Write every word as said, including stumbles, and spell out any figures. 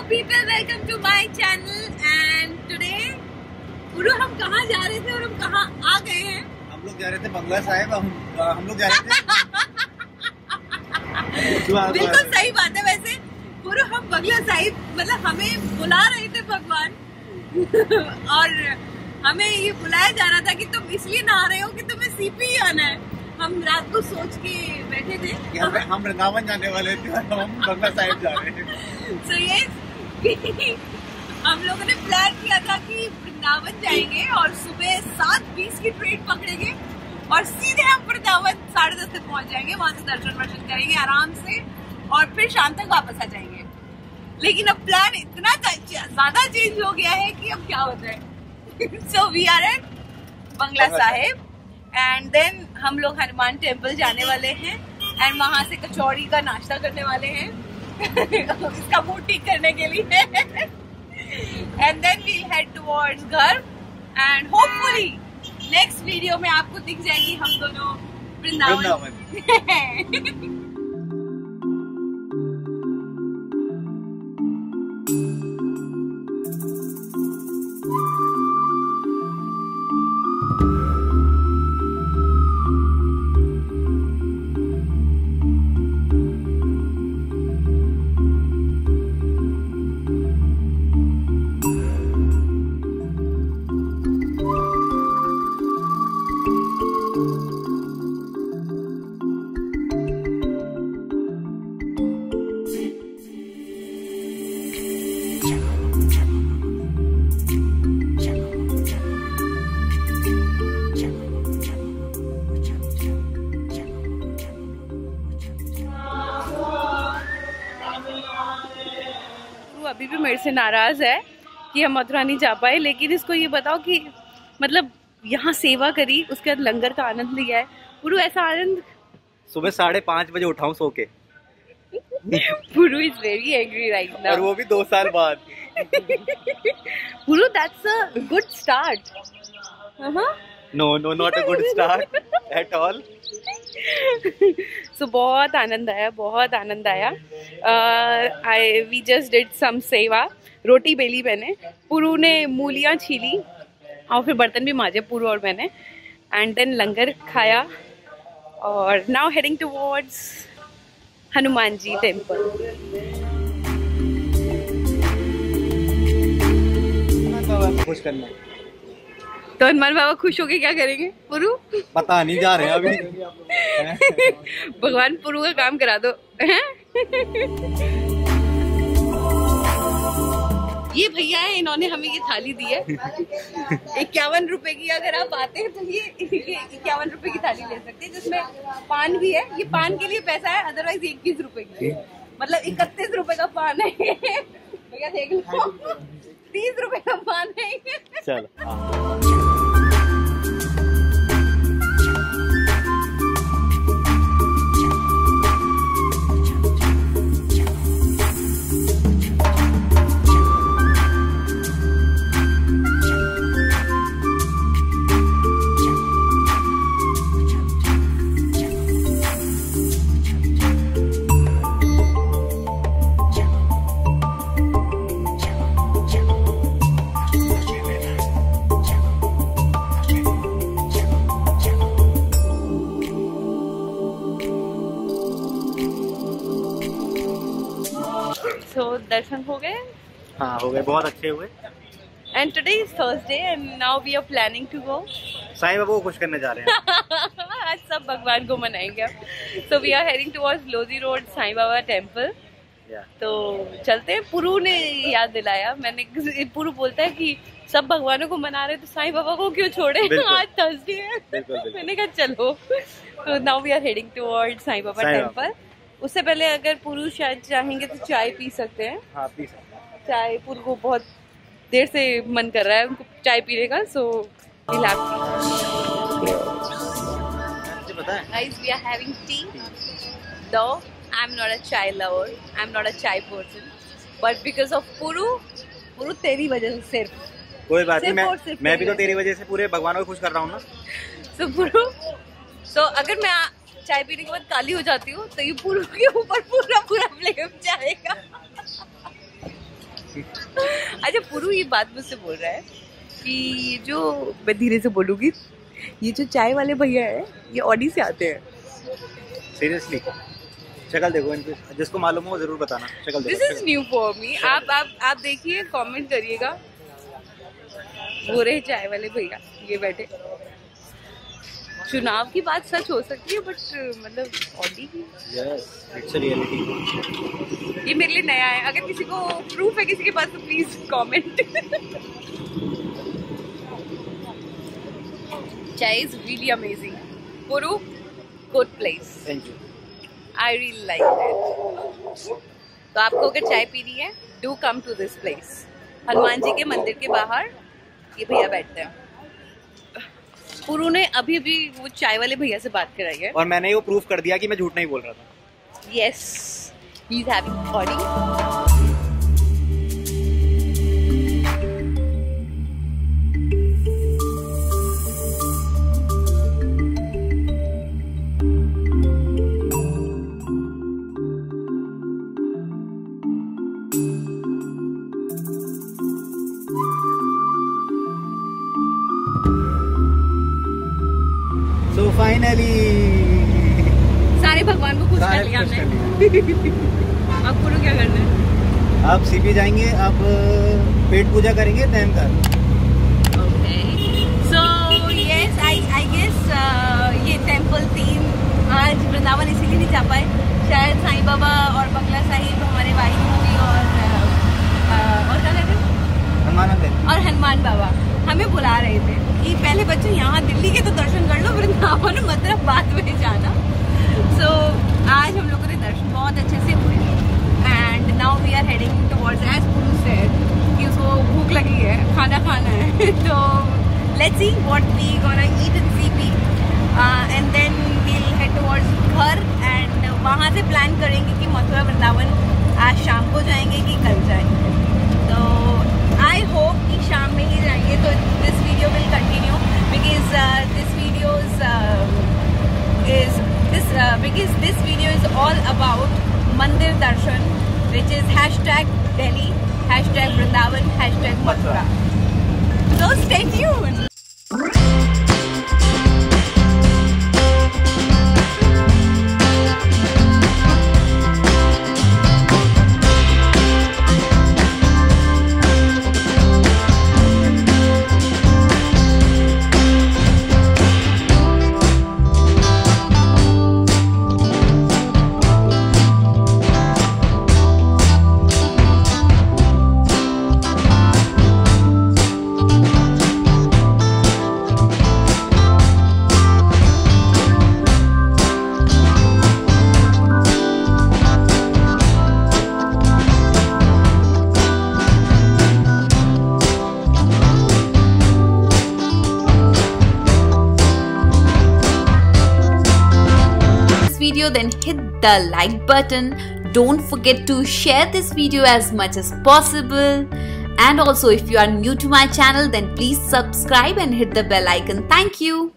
people, welcome to my channel and today गुरु हम कहाँ जा रहे थे और हम कहाँ आ गए हैं? हम लोग जा रहे थे बंगला साहिब। हम हम लोग जा रहे थे बिल्कुल सही बात है। वैसे गुरु हम बंगला साहिब मतलब हमें बुला रहे थे भगवान और हमें ये बुलाया जा रहा था कि तुम इसलिए ना आ रहे हो कि तुम्हें सीपी आना है। हम रात को सोच के बैठे थे कि हम, हम वृंदावन जाने वाले थे और हम बंगला साहिब जा रहे थे। so yes, हम लोगों ने प्लान किया था कि वृंदावन जाएंगे और सुबह सात बीस की ट्रेन पकड़ेंगे और सीधे हम वृंदावन साढ़े दस तक पहुंच जाएंगे। वहां से दर्शन वर्शन करेंगे आराम से और फिर शाम तक वापस आ जाएंगे। लेकिन अब प्लान इतना ज्यादा चेंज हो गया है कि अब क्या होता है। So we are at Bangla Sahib and then हम लोग हनुमान टेम्पल जाने वाले हैं एंड वहां से कचौड़ी का नाश्ता करने वाले हैं इसका मूड ठीक करने के लिए and then we head towards घर एंड होपफुली नेक्स्ट वीडियो में आपको दिख जाएगी हम दोनों वृंदावन। अभी भी मेरे से नाराज है कि हम मथुरा नहीं जा पाए, लेकिन इसको ये बताओ कि मतलब यहाँ सेवा करी, उसके बाद लंगर का आनंद लिया है। पुरु ऐसा आनंद सुबह साढ़े पाँच बजे उठाऊं सो के। Puru is very angry right now और वो भी दो साल बाद। Puru that's a good start. No no not a good start at all. So बहुत आनंद आया, बहुत आनंद आया। I we just did some सेवा, रोटी बेली मैंने, पुरु ने मूलियाँ छीली और फिर बर्तन भी मांजे पुरु और मैंने एंड देन लंगर खाया और now heading towards Hanuman ji temple. खुश करना तो हनुमान बाबा खुश होके क्या करेंगे पुरु? पता नहीं, जा रहे हैं अभी। भगवान पुरु का काम करा दो। ये भैया है, इन्होंने हमें ये थाली दी है इक्यावन रुपए की। अगर आप आते हैं तो ये इक्यावन रुपए की थाली ले सकते हैं जिसमें पान भी है। ये पान के लिए पैसा है, अदरवाइज इक्कीस रुपए की मतलब इकतीस रुपए का पान है। भैया देख लो, तीस रुपए का पान है। चलो So, दर्शन हो गए? हाँ हो गए, बहुत अच्छे हुए। And today is Thursday and now we are planning to go. Sai Baba को खुश करने जा रहे हैं। आज सब भगवान को मनाएंगे अब। So we are heading towards Lodhi road Sai Baba temple. तो चलते हैं। पुरु ने याद दिलाया, मैंने पुरु बोलता है कि सब भगवानों को मना रहे तो साईं बाबा को क्यों छोड़े, आज थर्सडे है। बिल्कुल, बिल्कुल। मैंने कहा चलो। तो now we are heading towards Sai Baba temple. उससे पहले अगर पुरु शायद चाहेंगे तो चाय पी सकते हैं। हाँ पी सकते हैं चाय। पुरु को बहुत देर से मन कर रहा है उनको चाय पीने का। सो guys, we are having tea. Though I'm not a chai lover, I'm not a chai person, but because of Puru, Puru तेरी वजह से सिर्फ। कोई बात नहीं, मैं मैं भी तो तेरी वजह से पूरे भगवानों को खुश कर रहा हूँ ना। So Puru, so अगर मैं चाय पीने के बाद काली हो जाती हूँ तो ये पुरु के ऊपर पूरा पूरा ब्लेम जाएगा। अच्छा पुरु ये बात मुझसे बोल रहा है कि ये जो, मैं धीरे से बोलूंगी, ये जो चाय वाले भैया है ये ऑडी से आते हैं। सीरियसली? शक्ल देखो इनकी, जिसको मालूम हो वो जरूर बताना। शक्ल देखो। This is new for me. आप आप आप देखिए, कमेंट करिएगा। वो रहे चाय वाले भैया, ये बैठे। चुनाव की बात सच हो सकती है बट मतलब ऑडी की, यस इट्स अ रियलिटी। ये मेरे लिए नया है। अगर किसी को प्रूफ है किसी के पास तो please comment. Chai is really amazing. Puru, good place. Thank you. I really like it. तो आपको अगर चाय पीनी है, do come to this place. Hanuman ji के मंदिर के बाहर ये भैया बैठते हैं। पुरु ने अभी अभी वो चाय वाले भैया से बात कराई है और मैंने वो प्रूफ कर दिया कि मैं झूठ नहीं बोल रहा था। Yes, he's having body. So finally सारे भगवान को खुश कर लिया हमने। अब पुरु क्या करना है? आप सीपी जाएंगे, आप पेट पूजा करेंगे टाइम का। Okay. So yes, I I guess uh, ये टेम्पल थीम आज वृंदावन इसीलिए नहीं जा पाए। शायद साईं बाबा और बंगला साहिब हमारे वाइफ मूवी और uh, uh, और क्या कहते हैं हनुमान और हनुमान बाबा हमें बुला रहे थे कि पहले बच्चों यहाँ दिल्ली के तो दर्शन कर लो, वृंदावन मतलब बाद में जाना। सो so, आज हम लोगों ने दर्शन बहुत अच्छे से हुए and now we are heading towards, as Puru said कि उसको भूख लगी है, खाना खाना है। तो let's see what we gonna eat in CP and then we will head towards घर एंड वहाँ से प्लान करेंगे कि मथुरा वृंदावन आज शाम को जाएंगे कि कल जाएंगे। तो आई होप कि शाम में ही जाएंगे। तो this video will continue because this video is this because this video is all about mandir darshan which is hashtag Delhi, hashtag Vrindavan, hashtag Mathura. So stay tuned. Video, then hit the like button. Don't forget to share this video as much as possible, and also if you are new to my channel then please subscribe and hit the bell icon. Thank you.